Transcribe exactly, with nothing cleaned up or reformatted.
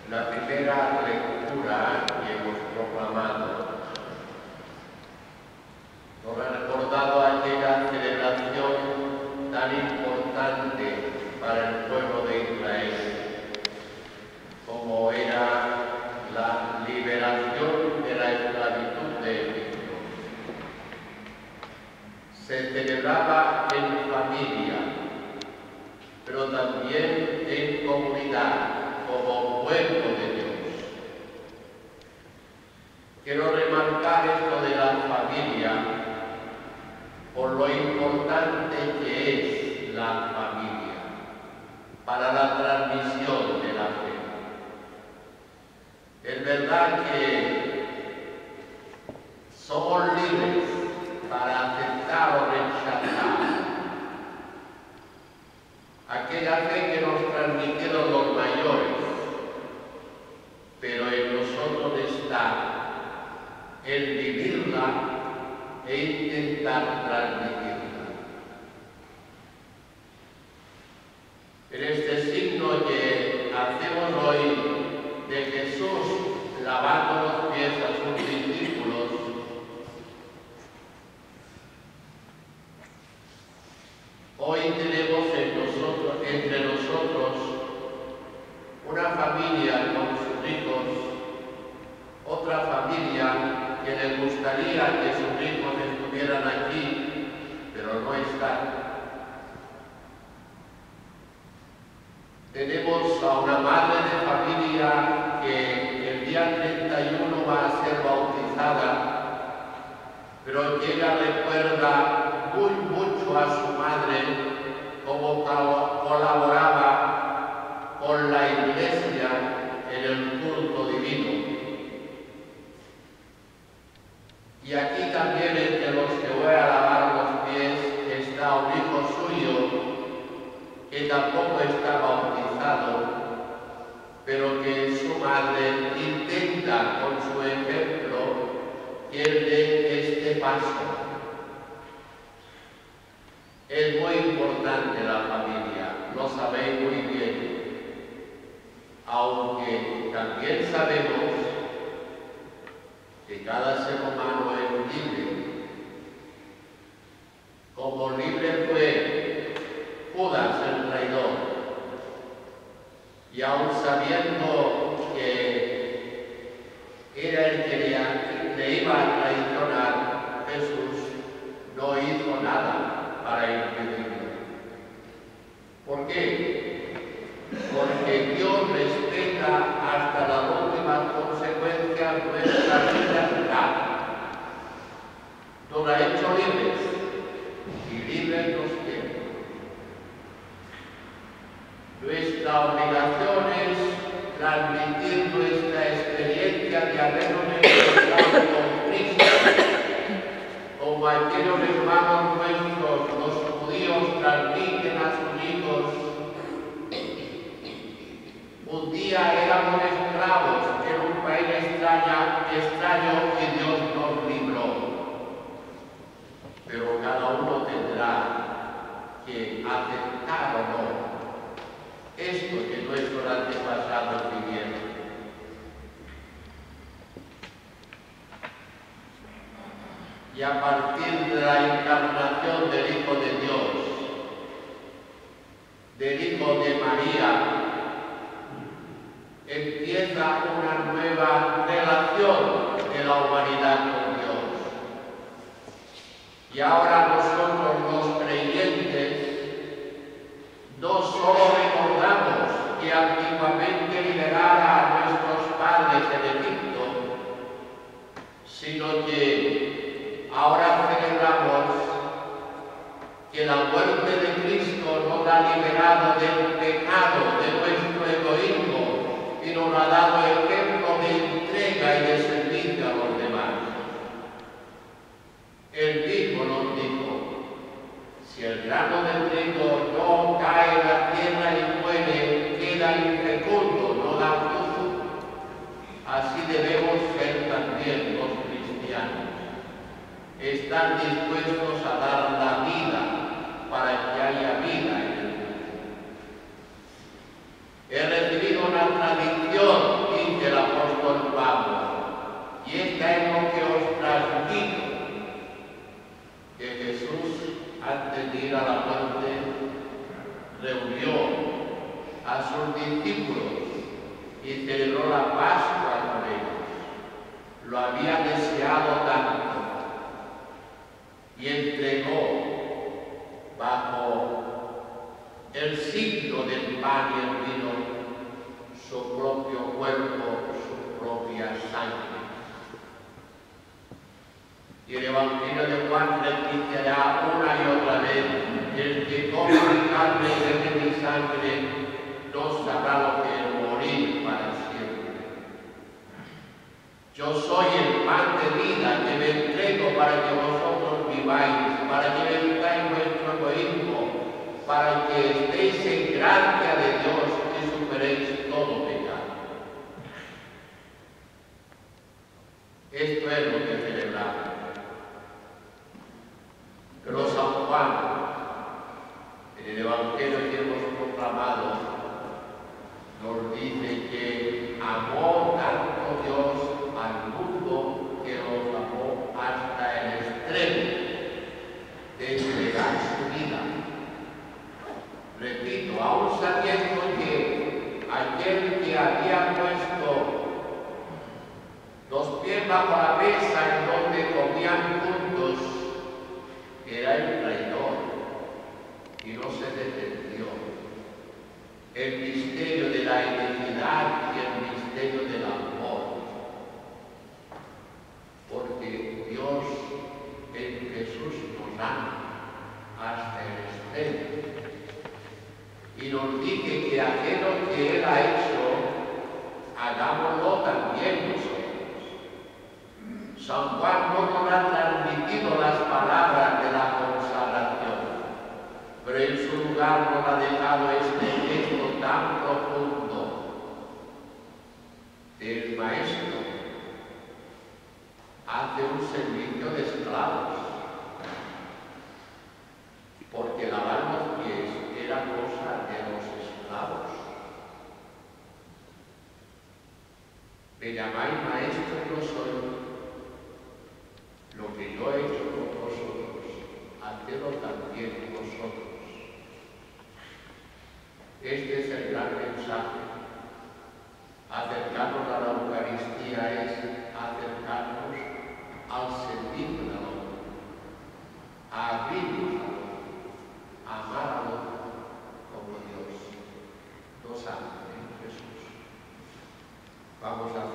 La primera lectura que hemos proclamado nos ha recordado aquella celebración tan importante para el pueblo de Israel, como era la liberación de la esclavitud de Egipto. Se celebraba en familia, pero también en comunidad, como pueblo de Dios. Quiero remarcar esto de la familia por lo importante que es la familia para la transmisión de la fe. Es verdad que somos libres para aceptar o rechazar aquella fe que nos transmitieron los mayores, pero en nosotros está el vivirla e intentar transmitirla. En este signo que hacemos hoy de Jesús lavando los pies a sus discípulos, hoy tenemos en nosotros, entre nosotros una familia con sus hijos, otra familia que les gustaría que sus hijos estuvieran aquí, pero no están. Tenemos a una madre de familia que el día treinta y uno va a ser bautizada, pero que ella recuerda muy mucho a su madre, cómo colaboraba con la Iglesia en el culto divino. Y aquí también entre los que voy a lavar los pies está un hijo suyo que tampoco está bautizado, pero que su madre intenta con su ejemplo que él dé este paso. Es muy importante la familia, lo sabéis muy bien, aunque también sabemos que cada ser humano es libre. Como libre fue Judas el traidor, y aun sabiendo que era el que le, le iba a traicionar, Jesús no hizo nada para impedirlo. ¿Por qué? Porque Dios respeta hasta las últimas consecuencias nuestra libertad. Nos ha hecho libres y libres nos tiene. Nuestra obligación es transmitir nuestra experiencia de habernos encontrado con Cristo, como aquellos hermanos nuestros, los judíos, transmiten a sus hijos. Un día éramos esclavos en un país extraño, extraño y Dios nos libró. Pero cada uno tendrá que aceptar o no esto que nuestros antepasados vivieron. Y a partir de la encarnación del Hijo de Dios, del Hijo de María, empieza una nueva relación de la humanidad con Dios. Y ahora nosotros los creyentes no solo recordamos que antiguamente liberara a nuestros padres en Egipto, sino que ahora celebramos que la muerte de Cristo nos ha liberado del pecado, de nuestro egoísmo, y nos ha dado ejemplo de entrega y de servicio a los demás. Él mismo nos dijo: si el grano de trigo no cae en la tierra y muere, queda infecundo, no da fruto. Así debemos ser también los cristianos. Están dispuestos a dar la vida para que haya vida en el mundo. He recibido una tradición que Jesús, antes de ir a la muerte, reunió a sus discípulos y celebró la Pascua con ellos. Lo había deseado tanto y entregó bajo el signo del pan y el vino su propio cuerpo, su propia sangre. Y el Evangelio de Juan repetirá una y otra vez: el que come mi carne y bebe mi sangre no sabrá lo que es morir para siempre. Yo soy el pan de vida que me entrego para que vosotros viváis, para que evitáis vuestro egoísmo, para que estéis en gracia de Dios y superéis todo pecado. Esto es lo que celebramos. Pero San Juan, en el Evangelio que hemos proclamado, nos dice que amó tanto Dios al mundo que los amó hasta el extremo de entregar su vida. Repito, aún sabiendo que aquel que había puesto los pies bajo la mesa en donde comían juntos era el traidor y no se defendió. El misterio de la identidad y el misterio del amor. Porque Dios en Jesús nos ama hasta el extremo. Y nos dice que aquello que Él ha hecho, hagámoslo también nosotros. San Juan no nos ha transmitido las palabras de la consagración, pero en su lugar nos ha dejado este gesto tan profundo. El Maestro hace un servicio de esclavos, porque lavar los pies era cosa de los esclavos. Me llamáis maestro y lo soy. Lo que yo he hecho con vosotros, hacedlo también vosotros. Este es el gran mensaje. Acercarnos a la Eucaristía es acercarnos al servicio del otro, a abrirnos al otro, a amar al otro como Dios nos ama en Jesús. Vamos a